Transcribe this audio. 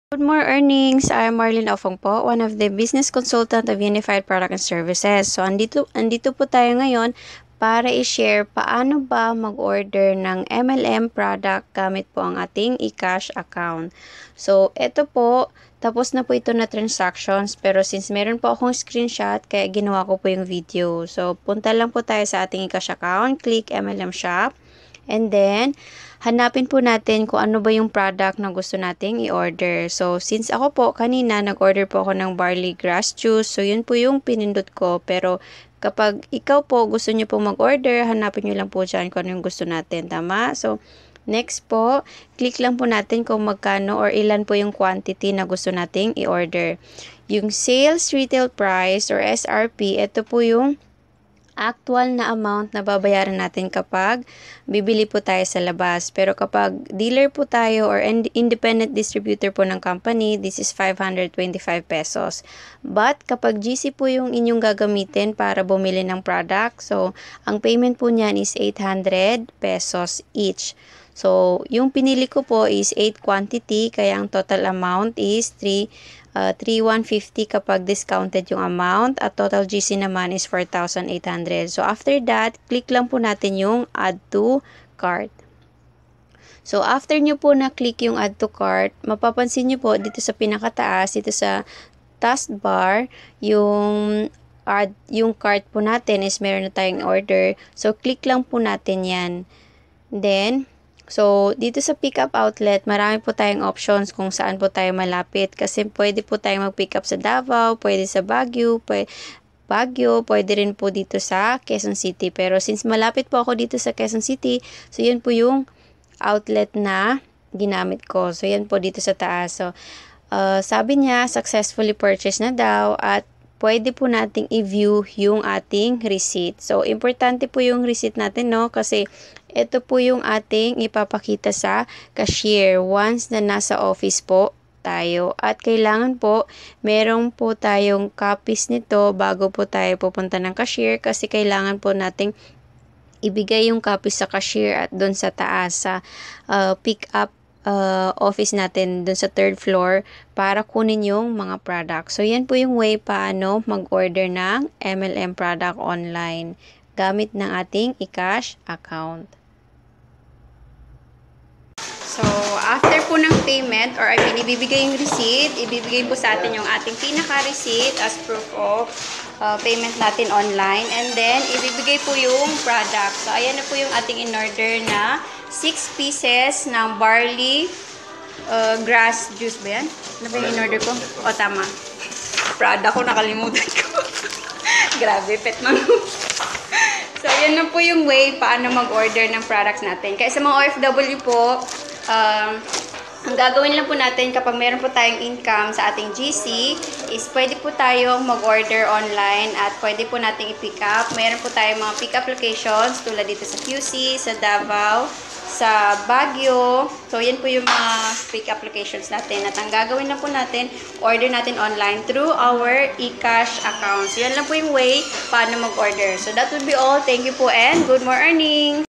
Good more earnings. I'm Marlene Ofong po, one of the business consultant of Unified Product and Services. So, andito po tayo ngayon para i-share paano ba mag-order ng MLM product gamit po ang ating Ecash account. So, ito po, tapos na po ito na transactions, pero since meron po akong screenshot, kaya ginawa ko po yung video. So, punta lang po tayo sa ating Ecash account, click MLM Shop, and then, hanapin po natin kung ano ba yung product na gusto nating i-order. So, since ako po, kanina, nag-order po ako ng barley grass juice. So, yun po yung pinindot ko. Pero, kapag ikaw po gusto nyo po mag-order, hanapin nyo lang po dyan kung ano yung gusto natin. Tama? So, next po, click lang po natin kung magkano or ilan po yung quantity na gusto nating i-order. Yung sales retail price or SRP, ito po yung actual na amount na babayaran natin kapag bibili po tayo sa labas. Pero kapag dealer po tayo or independent distributor po ng company, this is 525 pesos. But kapag GC po yung inyong gagamitin para bumili ng product, so ang payment po niyan is 800 pesos each. So, yung pinili ko po is 8 quantity, kaya ang total amount is 3,150 kapag discounted yung amount, at total GC naman is 4,800. So, after that, click lang po natin yung add to cart. So, after nyo po na-click yung add to cart, mapapansin nyo po dito sa pinakataas, dito sa taskbar, yung cart po natin is meron na tayong order. So, click lang po natin yan. Then, so, dito sa pick-up outlet, marami po tayong options kung saan po tayo malapit. Kasi pwede po tayong mag-pick up sa Davao, pwede sa Baguio, pwede rin po dito sa Quezon City. Pero since malapit po ako dito sa Quezon City, so yan po yung outlet na ginamit ko. So, yan po dito sa taas. So, sabi niya, successfully purchased na daw at pwede po nating i-view yung ating receipt. So, importante po yung receipt natin, no? Kasi ito po yung ating ipapakita sa cashier once na nasa office po tayo. At kailangan po, merong po tayong copies nito bago po tayo pupunta ng cashier kasi kailangan po nating ibigay yung copies sa cashier at doon sa taas sa pick up office natin dun sa 3rd floor para kunin yung mga product. So, yan po yung way paano mag-order ng MLM product online gamit ng ating Ecash account. So, after po ng payment or ibibigay yung receipt, ibibigay po sa atin yung ating pinaka-receipt as proof of payment natin online. And then, ibibigay po yung product. So, ayan na po yung ating in-order na 6 pieces ng barley grass juice ba yan? Ano ba yung in-order ko? O, tama. Product ko, nakalimutan ko. Grabe, pet man. So, yan na po yung way paano mag-order ng products natin. Kaya sa mga OFW po, ang gagawin lang po natin kapag meron po tayong income sa ating GC is pwede po tayong mag-order online at pwede po nating i-pick up. Meron po tayong mga pick-up locations tulad dito sa QC, sa Davao, sa Baguio. So, yan po yung mga pick-up locations natin. At ang gagawin lang po natin, order natin online through our Ecash account. So, yan lang po yung way paano mag-order. So, that would be all. Thank you po and good more earnings!